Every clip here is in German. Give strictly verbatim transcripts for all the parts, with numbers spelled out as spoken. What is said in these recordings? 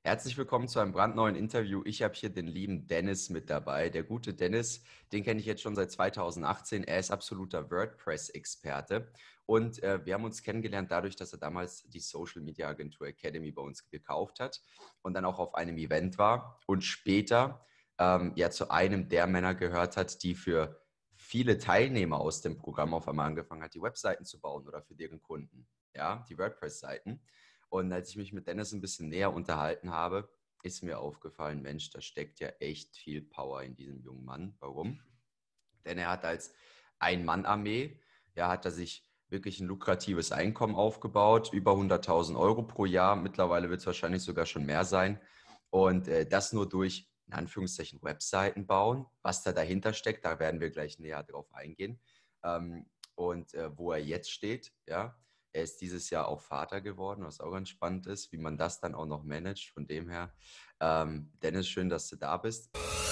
Herzlich willkommen zu einem brandneuen Interview. Ich habe hier den lieben Dennis mit dabei. Der gute Dennis, den kenne ich jetzt schon seit zweitausendachtzehn. Er ist absoluter WordPress-Experte und äh, wir haben uns kennengelernt dadurch, dass er damals die Social Media Agentur Academy bei uns gekauft hat und dann auch auf einem Event war und später ähm, ja zu einem der Männer gehört hat, die für viele Teilnehmer aus dem Programm auf einmal angefangen hat, die Webseiten zu bauen oder für deren Kunden, ja, die WordPress-Seiten. Und als ich mich mit Dennis ein bisschen näher unterhalten habe, ist mir aufgefallen, Mensch, da steckt ja echt viel Power in diesem jungen Mann. Warum? Denn er hat als Ein-Mann-Armee, ja, hat er sich wirklich ein lukratives Einkommen aufgebaut, über hunderttausend Euro pro Jahr. Mittlerweile wird es wahrscheinlich sogar schon mehr sein. Und äh, das nur durch, in Anführungszeichen, Webseiten bauen. Was da dahinter steckt, da werden wir gleich näher drauf eingehen. Ähm, und äh, wo er jetzt steht, ja. Er ist dieses Jahr auch Vater geworden, was auch ganz spannend ist, wie man das dann auch noch managt. Von dem her, ähm, Dennis, schön, dass du da bist.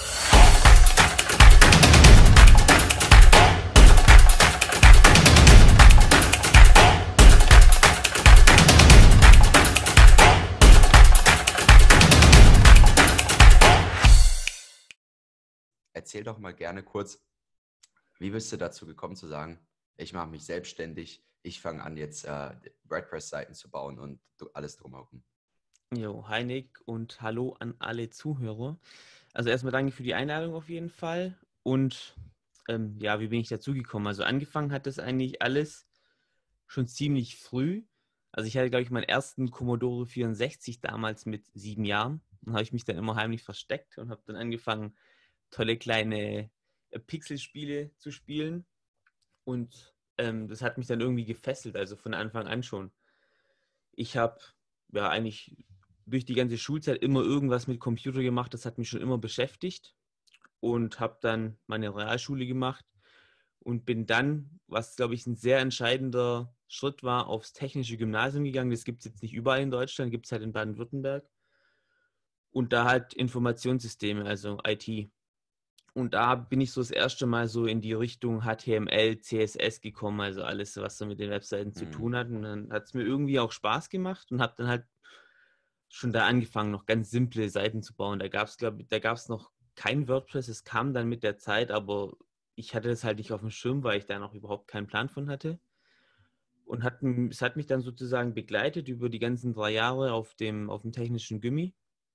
Erzähl doch mal gerne kurz, wie bist du dazu gekommen zu sagen, ich mache mich selbstständig, ich fange an jetzt äh, WordPress-Seiten zu bauen und alles drumherum. Jo, hi Nick und hallo an alle Zuhörer. Also erstmal danke für die Einladung auf jeden Fall. Und ähm, ja, wie bin ich dazu gekommen? Also angefangen hat das eigentlich alles schon ziemlich früh. Also ich hatte, glaube ich, meinen ersten Commodore vierundsechzig damals mit sieben Jahren. Dann habe ich mich dann immer heimlich versteckt und habe dann angefangen, tolle kleine äh, Pixelspiele zu spielen. Und ähm, das hat mich dann irgendwie gefesselt, also von Anfang an schon. Ich habe ja eigentlich durch die ganze Schulzeit immer irgendwas mit Computer gemacht. Das hat mich schon immer beschäftigt und habe dann meine Realschule gemacht und bin dann, was glaube ich ein sehr entscheidender Schritt war, aufs technische Gymnasium gegangen. Das gibt es jetzt nicht überall in Deutschland, gibt es halt in Baden-Württemberg. Und da halt Informationssysteme, also I T. Und da bin ich so das erste Mal so in die Richtung H T M L, C S S gekommen, also alles, was so mit den Webseiten zu Hm. tun hat. Und dann hat es mir irgendwie auch Spaß gemacht und habe dann halt schon da angefangen, noch ganz simple Seiten zu bauen. Da gab es, glaube ich, da gab es noch kein WordPress, es kam dann mit der Zeit, aber ich hatte das halt nicht auf dem Schirm, weil ich da noch überhaupt keinen Plan von hatte. Und hat, es hat mich dann sozusagen begleitet über die ganzen drei Jahre auf dem, auf dem technischen Gymi.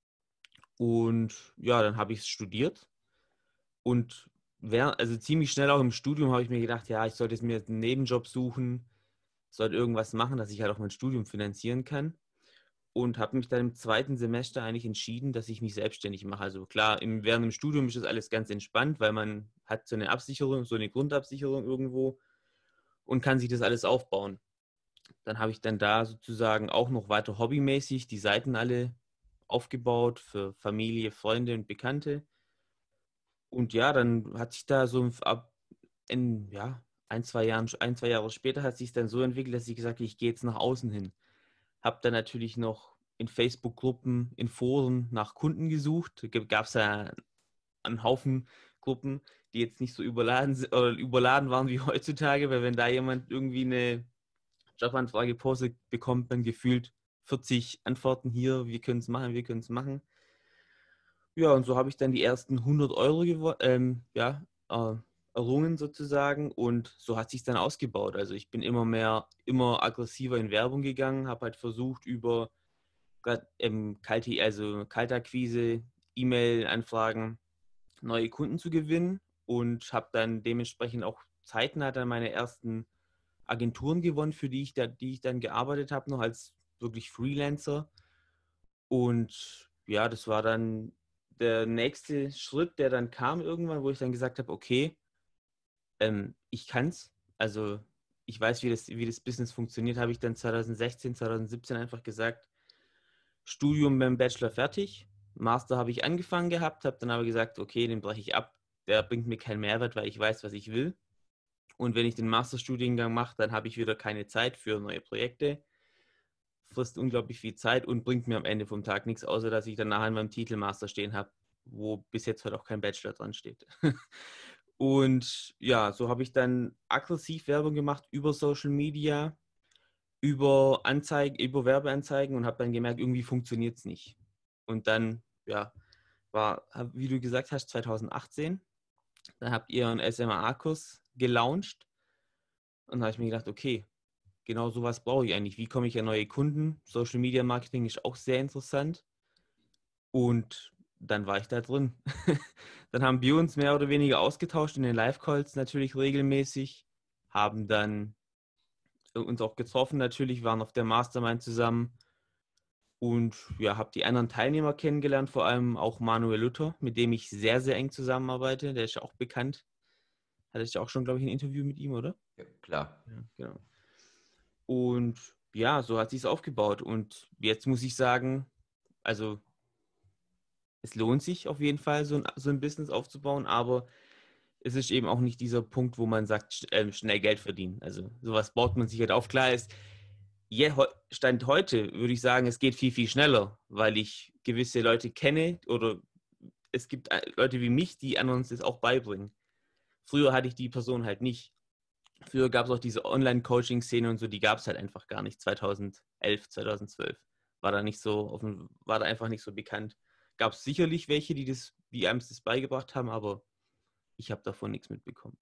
Und ja, dann habe ich es studiert. Und wär, also ziemlich schnell auch im Studium habe ich mir gedacht, ja, ich sollte jetzt mir einen Nebenjob suchen, sollte irgendwas machen, dass ich halt auch mein Studium finanzieren kann. Und habe mich dann im zweiten Semester eigentlich entschieden, dass ich mich selbstständig mache. Also klar, im, während dem Studium ist das alles ganz entspannt, weil man hat so eine Absicherung, so eine Grundabsicherung irgendwo und kann sich das alles aufbauen. Dann habe ich dann da sozusagen auch noch weiter hobbymäßig die Seiten alle aufgebaut für Familie, Freunde und Bekannte. Und ja, dann hat sich da so ab in, ja, ein, zwei Jahren, ein, zwei Jahre später hat sich dann so entwickelt, dass ich gesagt habe, ich gehe jetzt nach außen hin. Habe dann natürlich noch in Facebook-Gruppen, in Foren nach Kunden gesucht. Da gab es ja einen Haufen Gruppen, die jetzt nicht so überladen, oder überladen waren wie heutzutage, weil wenn da jemand irgendwie eine Jobanfrage postet, bekommt man gefühlt vierzig Antworten hier, wir können es machen, wir können es machen. Ja, und so habe ich dann die ersten hundert Euro ähm, ja, äh, errungen sozusagen und so hat sich dann ausgebaut. Also ich bin immer mehr, immer aggressiver in Werbung gegangen, habe halt versucht über grad, ähm, kalte, also Kaltakquise, E-Mail-Anfragen neue Kunden zu gewinnen und habe dann dementsprechend auch zeitnah dann meine ersten Agenturen gewonnen, für die ich, da, die ich dann gearbeitet habe, noch als wirklich Freelancer. Und ja, das war dann der nächste Schritt, der dann kam irgendwann, wo ich dann gesagt habe, okay, ähm, ich kann's. Also ich weiß, wie das, wie das Business funktioniert, habe ich dann zwanzig sechzehn, zwanzig siebzehn einfach gesagt, Studium beim Bachelor fertig. Master habe ich angefangen gehabt, habe dann aber gesagt, okay, den breche ich ab. Der bringt mir keinen Mehrwert, weil ich weiß, was ich will. Und wenn ich den Masterstudiengang mache, dann habe ich wieder keine Zeit für neue Projekte. Frisst unglaublich viel Zeit und bringt mir am Ende vom Tag nichts, außer dass ich dann nachher in meinem Titel Master stehen habe, wo bis jetzt halt auch kein Bachelor dran steht. Und ja, so habe ich dann aggressiv Werbung gemacht über Social Media, über Anzeigen, über Werbeanzeigen und habe dann gemerkt, irgendwie funktioniert es nicht. Und dann, ja, war, wie du gesagt hast, zwanzig achtzehn, da habt ihr einen S M A A-Kurs gelauncht. Und da habe ich mir gedacht, okay, genau sowas brauche ich eigentlich. Wie komme ich an neue Kunden? Social Media Marketing ist auch sehr interessant. Und dann war ich da drin. Dann haben wir uns mehr oder weniger ausgetauscht in den Live-Calls natürlich regelmäßig, haben dann uns auch getroffen natürlich, waren auf der Mastermind zusammen und ja, habe die anderen Teilnehmer kennengelernt, vor allem auch Manuel Luther, mit dem ich sehr, sehr eng zusammenarbeite. Der ist ja auch bekannt. Hatte ich auch schon, glaube ich, ein Interview mit ihm, oder? Ja, klar. Ja, genau. Und ja, so hat sich es aufgebaut. Und jetzt muss ich sagen, also es lohnt sich auf jeden Fall, so ein, so ein Business aufzubauen, aber es ist eben auch nicht dieser Punkt, wo man sagt, sch- äh, schnell Geld verdienen. Also sowas baut man sich halt auf. Klar ist, je, Stand heute würde ich sagen, es geht viel, viel schneller, weil ich gewisse Leute kenne oder es gibt äh, Leute wie mich, die anderen uns das auch beibringen. Früher hatte ich die Person halt nicht. Früher gab es auch diese Online-Coaching-Szene und so, die gab es halt einfach gar nicht. zweitausendelf, zweitausendzwölf war da nicht so, auf dem, war da einfach nicht so bekannt. Gab es sicherlich welche, die das, die einem das beigebracht haben, aber ich habe davon nichts mitbekommen.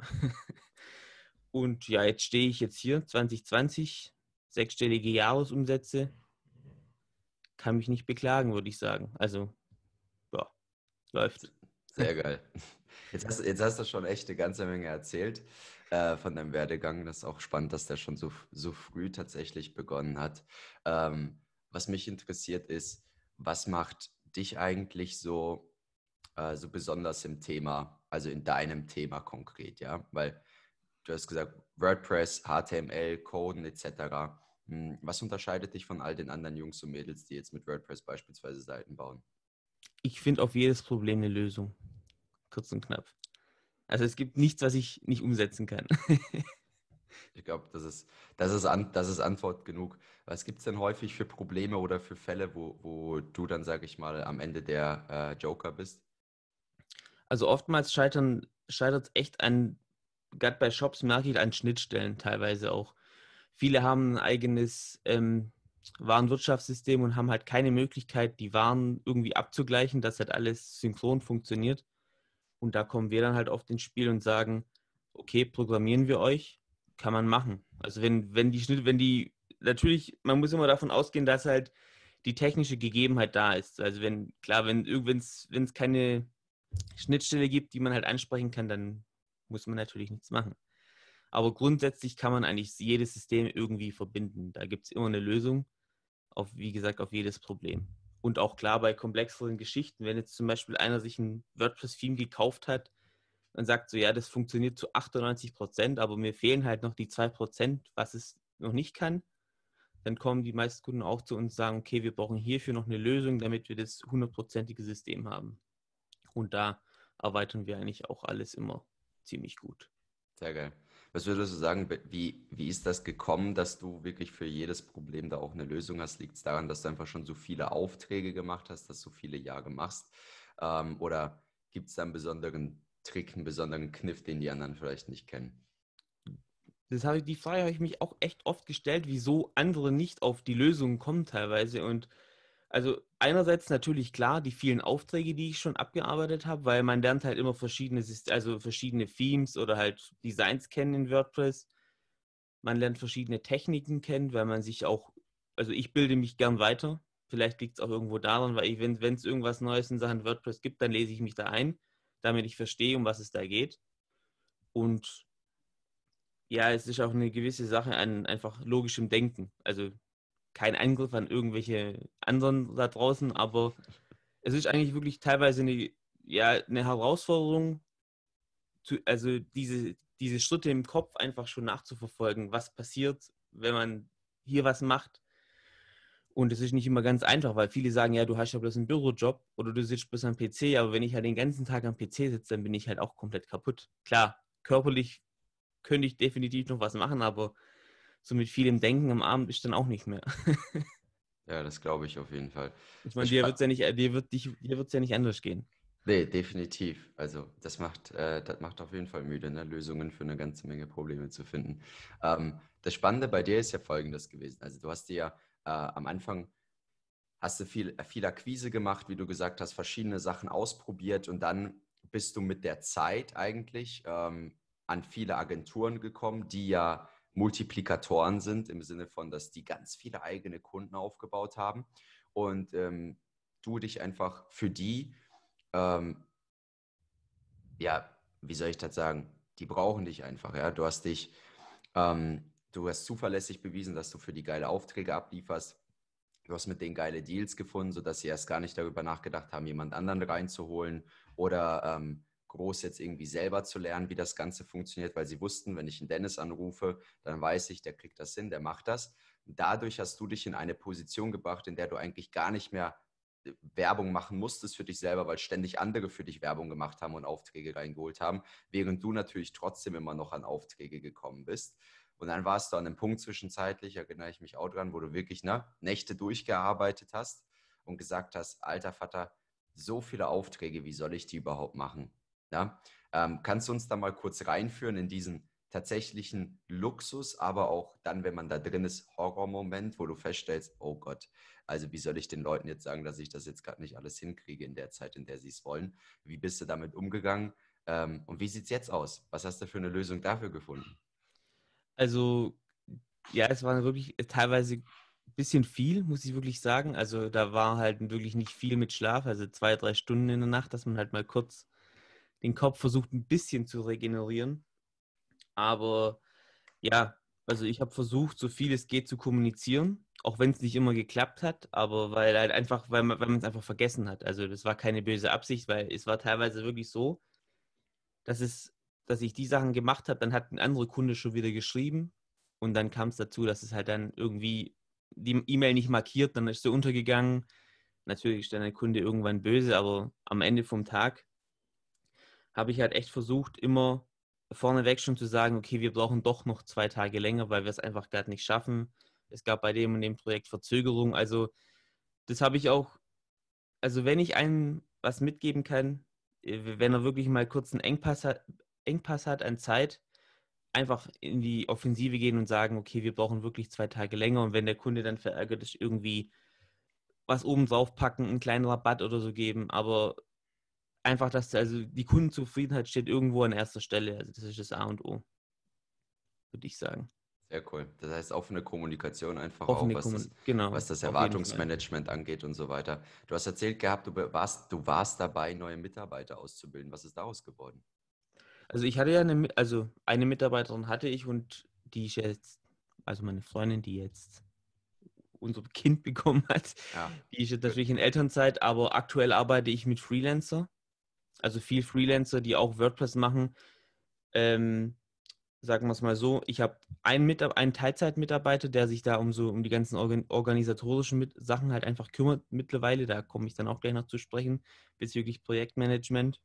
Und ja, jetzt stehe ich jetzt hier, zwanzig zwanzig, sechsstellige Jahresumsätze, kann mich nicht beklagen, würde ich sagen. Also, ja, läuft. Sehr geil. Jetzt hast, jetzt hast du schon echt eine ganze Menge erzählt äh, von deinem Werdegang. Das ist auch spannend, dass der schon so, so früh tatsächlich begonnen hat. Ähm, was mich interessiert ist, was macht dich eigentlich so, äh, so besonders im Thema, also in deinem Thema konkret, ja? Weil du hast gesagt, WordPress, H T M L, Coden et cetera. Hm, Was unterscheidet dich von all den anderen Jungs und Mädels, die jetzt mit WordPress beispielsweise Seiten bauen? Ich finde auf jedes Problem eine Lösung. Kurz und knapp. Also es gibt nichts, was ich nicht umsetzen kann. Ich glaube, das ist, das ist, an, das ist Antwort genug. Was gibt es denn häufig für Probleme oder für Fälle, wo, wo du dann, sage ich mal, am Ende der äh, Joker bist? Also oftmals scheitern, scheitert es echt an, gerade bei Shops merke ich an Schnittstellen teilweise auch. Viele haben ein eigenes ähm, Warenwirtschaftssystem und haben halt keine Möglichkeit, die Waren irgendwie abzugleichen, dass halt alles synchron funktioniert. Und da kommen wir dann halt oft ins Spiel und sagen, okay, programmieren wir euch, kann man machen. Also wenn, wenn die Schnitt, wenn die, natürlich, man muss immer davon ausgehen, dass halt die technische Gegebenheit da ist. Also wenn, klar, wenn es wenn es keine Schnittstelle gibt, die man halt ansprechen kann, dann muss man natürlich nichts machen. Aber grundsätzlich kann man eigentlich jedes System irgendwie verbinden. Da gibt es immer eine Lösung, auf, wie gesagt, auf jedes Problem. Und auch klar bei komplexeren Geschichten, wenn jetzt zum Beispiel einer sich ein WordPress-Theme gekauft hat und sagt so, ja, das funktioniert zu achtundneunzig Prozent, aber mir fehlen halt noch die zwei Prozent, was es noch nicht kann, dann kommen die meisten Kunden auch zu uns und sagen, okay, wir brauchen hierfür noch eine Lösung, damit wir das hundertprozentige System haben. Und da erweitern wir eigentlich auch alles immer ziemlich gut. Sehr geil. Was würdest du sagen, wie, wie ist das gekommen, dass du wirklich für jedes Problem da auch eine Lösung hast? Liegt es daran, dass du einfach schon so viele Aufträge gemacht hast, dass du so viele Jahre machst? Ähm, oder gibt es da einen besonderen Trick, einen besonderen Kniff, den die anderen vielleicht nicht kennen? Das habe ich, die Frage habe ich mich auch echt oft gestellt, wieso andere nicht auf die Lösungen kommen teilweise. Und also einerseits natürlich klar, die vielen Aufträge, die ich schon abgearbeitet habe, weil man lernt halt immer verschiedene, Syst- also verschiedene Themes oder halt Designs kennen in WordPress. Man lernt verschiedene Techniken kennen, weil man sich auch, also ich bilde mich gern weiter. Vielleicht liegt es auch irgendwo daran, weil ich, wenn wenn es irgendwas Neues in Sachen WordPress gibt, dann lese ich mich da ein, damit ich verstehe, um was es da geht. Und ja, es ist auch eine gewisse Sache an einfach logischem Denken. Also kein Angriff an irgendwelche anderen da draußen, aber es ist eigentlich wirklich teilweise eine, ja, eine Herausforderung, zu, also diese, diese Schritte im Kopf einfach schon nachzuverfolgen, was passiert, wenn man hier was macht. Und es ist nicht immer ganz einfach, weil viele sagen, ja, du hast ja bloß einen Bürojob oder du sitzt bloß am P C, aber wenn ich halt den ganzen Tag am P C sitze, dann bin ich halt auch komplett kaputt. Klar, körperlich könnte ich definitiv noch was machen, aber so mit vielem Denken am Abend ist dann auch nicht mehr. Ja, das glaube ich auf jeden Fall. Ich meine, Das dir spa- wird's ja nicht, dir wird dich, dir wird's ja nicht anders gehen. Nee, definitiv. Also das macht, äh, das macht auf jeden Fall müde, ne? Lösungen für eine ganze Menge Probleme zu finden. Ähm, das Spannende bei dir ist ja Folgendes gewesen. Also du hast dir ja äh, am Anfang hast du viel, viel Akquise gemacht, wie du gesagt hast, verschiedene Sachen ausprobiert und dann bist du mit der Zeit eigentlich ähm, an viele Agenturen gekommen, die ja Multiplikatoren sind, im Sinne von, dass die ganz viele eigene Kunden aufgebaut haben und ähm, du dich einfach für die, ähm, ja, wie soll ich das sagen, die brauchen dich einfach, ja. Du hast dich, ähm, du hast zuverlässig bewiesen, dass du für die geile Aufträge ablieferst. Du hast mit denen geile Deals gefunden, sodass sie erst gar nicht darüber nachgedacht haben, jemand anderen reinzuholen oder ähm, groß jetzt irgendwie selber zu lernen, wie das Ganze funktioniert, weil sie wussten, wenn ich einen Dennis anrufe, dann weiß ich, der kriegt das hin, der macht das. Und dadurch hast du dich in eine Position gebracht, in der du eigentlich gar nicht mehr äh, Werbung machen musstest für dich selber, weil ständig andere für dich Werbung gemacht haben und Aufträge reingeholt haben, während du natürlich trotzdem immer noch an Aufträge gekommen bist. Und dann warst du an einem Punkt zwischenzeitlich, erinnere ich mich auch dran, wo du wirklich ne, Nächte durchgearbeitet hast und gesagt hast, alter Vater, so viele Aufträge, wie soll ich die überhaupt machen? Ja? Ähm, kannst du uns da mal kurz reinführen in diesen tatsächlichen Luxus, aber auch dann, wenn man da drin ist, Horrormoment, wo du feststellst, oh Gott, also wie soll ich den Leuten jetzt sagen, dass ich das jetzt gerade nicht alles hinkriege in der Zeit, in der sie es wollen? Wie bist du damit umgegangen? Ähm, und wie sieht es jetzt aus? Was hast du für eine Lösung dafür gefunden? Also, ja, es war wirklich teilweise ein bisschen viel, muss ich wirklich sagen. Also da war halt wirklich nicht viel mit Schlaf, also zwei, drei Stunden in der Nacht, dass man halt mal kurz den Kopf versucht, ein bisschen zu regenerieren. Aber ja, also ich habe versucht, so viel es geht zu kommunizieren, auch wenn es nicht immer geklappt hat, aber weil halt einfach, weil man, weil man es einfach vergessen hat. Also das war keine böse Absicht, weil es war teilweise wirklich so, dass es, dass ich die Sachen gemacht habe, dann hat ein anderer Kunde schon wieder geschrieben und dann kam es dazu, dass es halt dann irgendwie die E-Mail nicht markiert, dann ist sie untergegangen. Natürlich ist dann der Kunde irgendwann böse, aber am Ende vom Tag habe ich halt echt versucht, immer vorneweg schon zu sagen, okay, wir brauchen doch noch zwei Tage länger, weil wir es einfach gerade nicht schaffen. Es gab bei dem und dem Projekt Verzögerung. Also das habe ich auch, also wenn ich einem was mitgeben kann, äh, wenn er wirklich mal kurz einen Engpass hat, Engpass hat an Zeit, einfach in die Offensive gehen und sagen, okay, wir brauchen wirklich zwei Tage länger. Und wenn der Kunde dann verärgert ist, irgendwie was oben drauf packen, einen kleinen Rabatt oder so geben. Aber einfach, dass also die Kundenzufriedenheit steht irgendwo an erster Stelle. Also das ist das A und O, würde ich sagen. Sehr cool. Das heißt, offene Kommunikation einfach auch, Offene was das, Kommunikation, genau, was das auf jeden Fall. Erwartungsmanagement angeht und so weiter. Du hast erzählt gehabt, du be- warst, du warst dabei, neue Mitarbeiter auszubilden. Was ist daraus geworden? Also ich hatte ja eine, Mi- also eine Mitarbeiterin hatte ich und die ist jetzt, also meine Freundin, die jetzt unser Kind bekommen hat, Ja, die ist jetzt gut. natürlich in Elternzeit, aber aktuell arbeite ich mit Freelancer, also viel Freelancer, die auch WordPress machen. Ähm, sagen wir es mal so, ich habe einen, Mitab einen Teilzeitmitarbeiter, der sich da um so um die ganzen organ organisatorischen mit Sachen halt einfach kümmert mittlerweile. Da komme ich dann auch gleich noch zu sprechen, bezüglich Projektmanagement.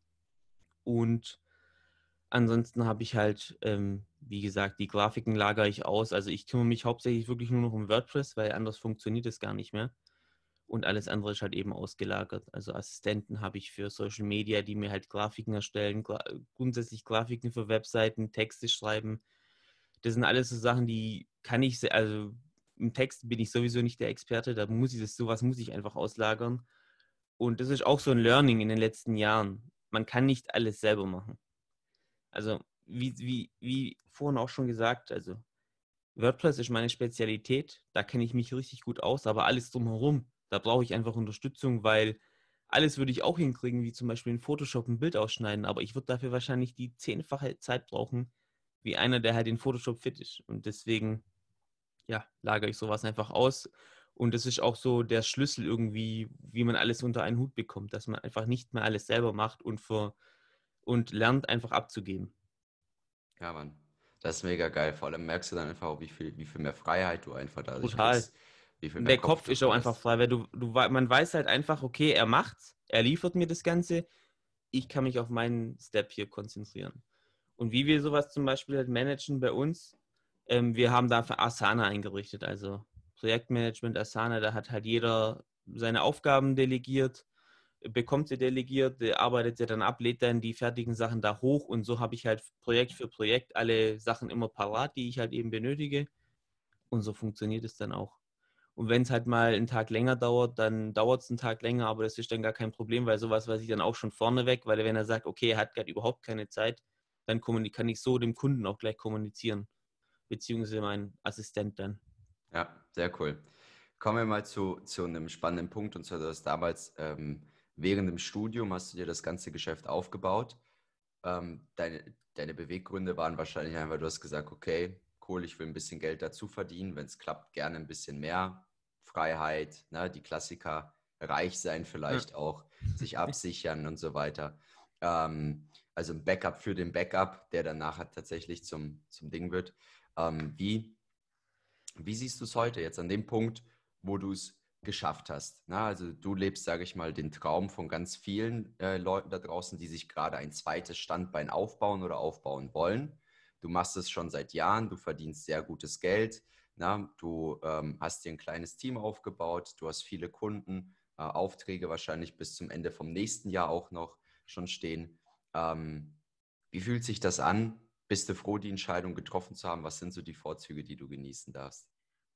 Und ansonsten habe ich halt, ähm, wie gesagt, die Grafiken lagere ich aus. Also ich kümmere mich hauptsächlich wirklich nur noch um WordPress, weil anders funktioniert es gar nicht mehr. Und alles andere ist halt eben ausgelagert. Also Assistenten habe ich für Social Media, die mir halt Grafiken erstellen, gra grundsätzlich Grafiken für Webseiten, Texte schreiben. Das sind alles so Sachen, die kann ich, se- also im Text bin ich sowieso nicht der Experte, da muss ich das, sowas muss ich einfach auslagern. Und das ist auch so ein Learning in den letzten Jahren. Man kann nicht alles selber machen. Also wie, wie, wie vorhin auch schon gesagt, also WordPress ist meine Spezialität, da kenne ich mich richtig gut aus, aber alles drumherum, da brauche ich einfach Unterstützung, weil alles würde ich auch hinkriegen, wie zum Beispiel in Photoshop ein Bild ausschneiden, aber ich würde dafür wahrscheinlich die zehnfache Zeit brauchen, wie einer, der halt in Photoshop fit ist. Und deswegen, ja, lagere ich sowas einfach aus. Und das ist auch so der Schlüssel irgendwie, wie man alles unter einen Hut bekommt, dass man einfach nicht mehr alles selber macht und, für, und lernt einfach abzugeben. Ja, Mann. Das ist mega geil. Vor allem merkst du dann einfach auch, wie viel, wie viel mehr Freiheit du einfach dadurch Brutal. kriegst, wie viel mehr Der Kopf Kopf du ist auch frei einfach hast. frei, weil du, du, man weiß halt einfach, okay, er macht's, er liefert mir das Ganze, ich kann mich auf meinen Step hier konzentrieren. Und wie wir sowas zum Beispiel halt managen bei uns, ähm, wir haben dafür Asana eingerichtet, also Projektmanagement Asana, da hat halt jeder seine Aufgaben delegiert, bekommt sie delegiert, der arbeitet sie dann ab, lädt dann die fertigen Sachen da hoch und so habe ich halt Projekt für Projekt alle Sachen immer parat, die ich halt eben benötige und so funktioniert es dann auch. Und wenn es halt mal einen Tag länger dauert, dann dauert es einen Tag länger, aber das ist dann gar kein Problem, weil sowas weiß ich dann auch schon vorneweg, weil wenn er sagt, okay, er hat gerade überhaupt keine Zeit, dann kann ich so dem Kunden auch gleich kommunizieren, beziehungsweise mein Assistent dann. Ja, sehr cool. Kommen wir mal zu, zu einem spannenden Punkt. Und zwar, du hast damals ähm, während dem Studium hast du dir das ganze Geschäft aufgebaut. Ähm, deine, deine Beweggründe waren wahrscheinlich einfach, du hast gesagt, okay, cool, ich will ein bisschen Geld dazu verdienen. Wenn es klappt, gerne ein bisschen mehr. Freiheit, ne, die Klassiker, reich sein Ja. vielleicht auch, sich absichern und so weiter. Ähm, also ein Backup für den Backup, der dann nachher tatsächlich zum, zum Ding wird. Ähm, wie wie siehst du es heute jetzt an dem Punkt, wo du es geschafft hast? Na, also du lebst, sage ich mal, den Traum von ganz vielen äh, Leuten da draußen, die sich gerade ein zweites Standbein aufbauen oder aufbauen wollen. Du machst es schon seit Jahren, du verdienst sehr gutes Geld. Na, du ähm, hast dir ein kleines Team aufgebaut, du hast viele Kunden, äh, Aufträge wahrscheinlich bis zum Ende vom nächsten Jahr auch noch schon stehen. Ähm, Wie fühlt sich das an? Bist du froh, die Entscheidung getroffen zu haben? Was sind so die Vorzüge, die du genießen darfst?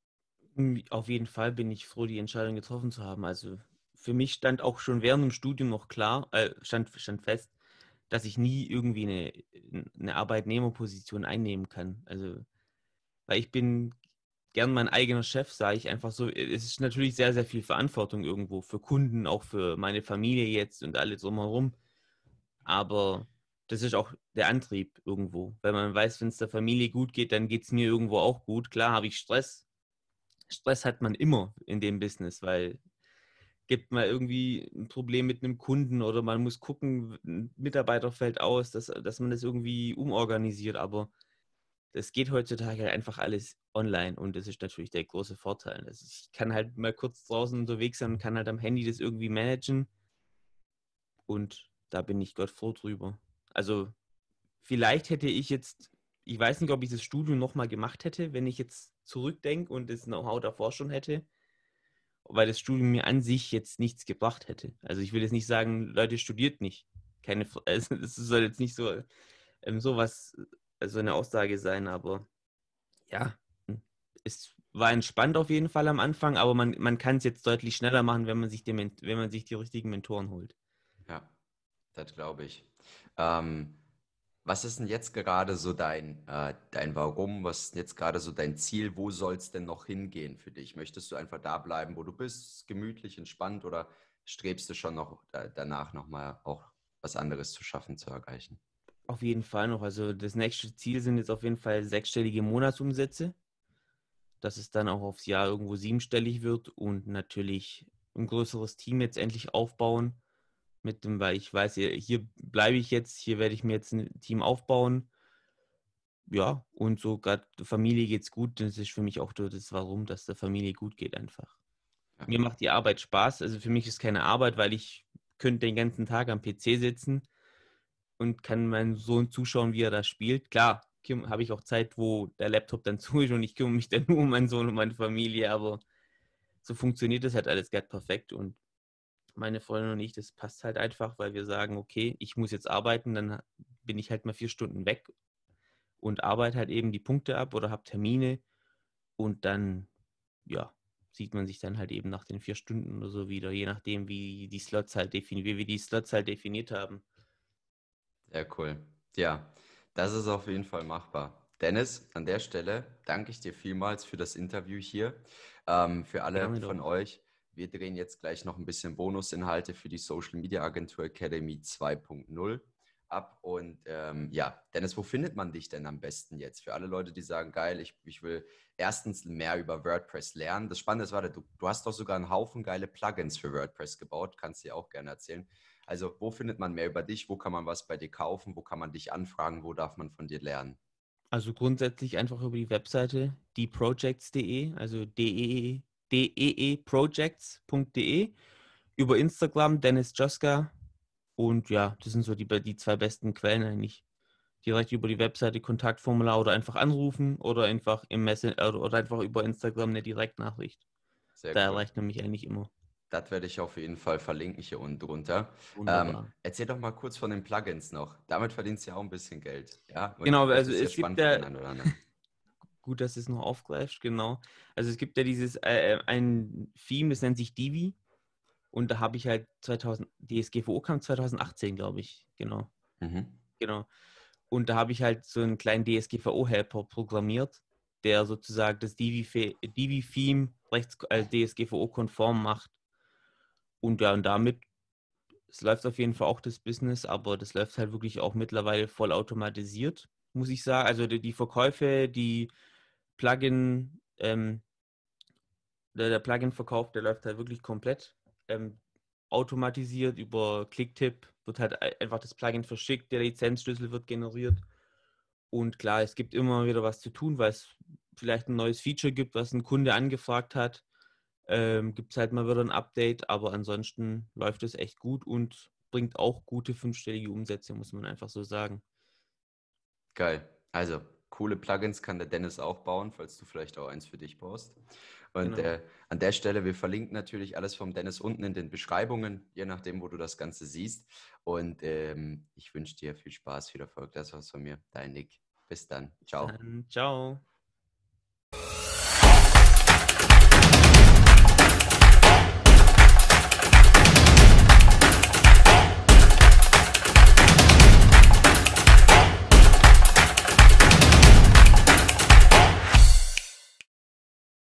Auf jeden Fall bin ich froh, die Entscheidung getroffen zu haben. Also für mich stand auch schon während dem Studium noch klar, äh, stand, stand fest, dass ich nie irgendwie eine, eine Arbeitnehmerposition einnehmen kann. Also, weil ich bin gern mein eigener Chef, sage ich einfach so. Es ist natürlich sehr, sehr viel Verantwortung irgendwo für Kunden, auch für meine Familie jetzt und alle drumherum. Aber das ist auch der Antrieb irgendwo. Weil man weiß, wenn es der Familie gut geht, dann geht es mir irgendwo auch gut. Klar habe ich Stress. Stress hat man immer in dem Business, weil gibt mal irgendwie ein Problem mit einem Kunden oder man muss gucken, ein Mitarbeiter fällt aus, dass, dass man das irgendwie umorganisiert. Aber das geht heutzutage halt einfach alles online und das ist natürlich der große Vorteil. Also ich kann halt mal kurz draußen unterwegs sein und kann halt am Handy das irgendwie managen und da bin ich Gott froh drüber. Also vielleicht hätte ich jetzt, ich weiß nicht, ob ich das Studium nochmal gemacht hätte, wenn ich jetzt zurückdenke und das Know-how davor schon hätte, weil das Studium mir an sich jetzt nichts gebracht hätte. Also ich will jetzt nicht sagen, Leute, studiert nicht. Keine, also das soll jetzt nicht so ähm, sowas, also eine Aussage sein, aber ja, es war entspannt auf jeden Fall am Anfang, aber man, man kann es jetzt deutlich schneller machen, wenn man sich die, wenn man sich die richtigen Mentoren holt. Ja, das glaube ich. Ähm, Was ist denn jetzt gerade so dein, äh, dein Warum? Was ist denn jetzt gerade so dein Ziel? Wo soll es denn noch hingehen für dich? Möchtest du einfach da bleiben, wo du bist, gemütlich, entspannt oder strebst du schon noch da, danach nochmal auch was anderes zu schaffen, zu erreichen? Auf jeden Fall noch. Also das nächste Ziel sind jetzt auf jeden Fall sechsstellige Monatsumsätze, dass es dann auch aufs Jahr irgendwo siebenstellig wird und natürlich ein größeres Team jetzt endlich aufbauen mit dem, weil ich weiß, hier, hier bleibe ich jetzt, hier werde ich mir jetzt ein Team aufbauen. Ja, und so gerade der Familie geht's gut. Das ist für mich auch so das Warum, dass der Familie gut geht einfach. Ja, Mir macht die Arbeit Spaß. Also für mich ist keine Arbeit, weil ich könnte den ganzen Tag am P C sitzen und kann meinen Sohn zuschauen, wie er da spielt. Klar, habe ich auch Zeit, wo der Laptop dann zu ist und ich kümmere mich dann nur um meinen Sohn und meine Familie, aber so funktioniert das halt alles gerade perfekt und meine Freundin und ich, das passt halt einfach, weil wir sagen, okay, ich muss jetzt arbeiten, dann bin ich halt mal vier Stunden weg und arbeite halt eben die Punkte ab oder habe Termine und dann, ja, sieht man sich dann halt eben nach den vier Stunden oder so wieder, je nachdem, wie die Slots halt definiert, wie wir die Slots halt definiert haben. sehr cool. Ja, das ist auf jeden Fall machbar. Dennis, an der Stelle danke ich dir vielmals für das Interview hier. Ähm, für alle Gerne von doch. euch, wir drehen jetzt gleich noch ein bisschen Bonusinhalte für die Social Media Agentur Academy zwei Punkt null ab. Und ähm, ja, Dennis, wo findet man dich denn am besten jetzt? Für alle Leute, die sagen, geil, ich, ich will erstens mehr über WordPress lernen. Das Spannende ist, warte, du, du hast doch sogar einen Haufen geile Plugins für WordPress gebaut, kannst du dir auch gerne erzählen. Also, wo findet man mehr über dich? Wo kann man was bei dir kaufen? Wo kann man dich anfragen? Wo darf man von dir lernen? Also grundsätzlich einfach über die Webseite dieprojects punkt de, also D E E projects punkt de, über Instagram Dennis Joska und ja, das sind so die, die zwei besten Quellen eigentlich. Direkt über die Webseite Kontaktformular oder einfach anrufen oder einfach im Messenger oder einfach über Instagram eine Direktnachricht. Sehr Da cool. erreicht man mich eigentlich immer. Das werde ich auf jeden Fall verlinken hier unten drunter. Ähm, Wunderbar. erzähl doch mal kurz von den Plugins noch. Damit verdienst du ja auch ein bisschen Geld. Ja, und Genau, vielleicht also ist es ja es gibt spannend für ja den einen oder anderen. gut, dass du es noch aufgreifst, genau. Also es gibt ja dieses, äh, ein Theme, das nennt sich Divi. Und da habe ich halt zweitausend, D S G V O kam zwanzig achtzehn, glaube ich. Genau, Mhm. genau. Und da habe ich halt so einen kleinen D S G V O-Helper programmiert, der sozusagen das Divi-Theme rechts als D S G V O-konform macht. Und ja, und damit, es läuft auf jeden Fall auch das Business, aber das läuft halt wirklich auch mittlerweile voll automatisiert, muss ich sagen. Also die, die Verkäufe, die Plugin, ähm, der, der Plugin-Verkauf, der läuft halt wirklich komplett ähm, automatisiert über Clicktip, wird halt einfach das Plugin verschickt, der Lizenzschlüssel wird generiert. Und klar, es gibt immer wieder was zu tun, weil es vielleicht ein neues Feature gibt, was ein Kunde angefragt hat. Ähm, gibt es halt mal wieder ein Update, aber ansonsten läuft es echt gut und bringt auch gute fünfstellige Umsätze, muss man einfach so sagen. Geil. Also, coole Plugins kann der Dennis auch bauen, falls du vielleicht auch eins für dich baust. Und Genau. äh, an der Stelle, wir verlinken natürlich alles vom Dennis unten in den Beschreibungen, je nachdem, wo du das Ganze siehst. Und ähm, ich wünsche dir viel Spaß, viel Erfolg. Das war's von mir. Dein Nick. Bis dann. Bis Ciao. dann. Ciao.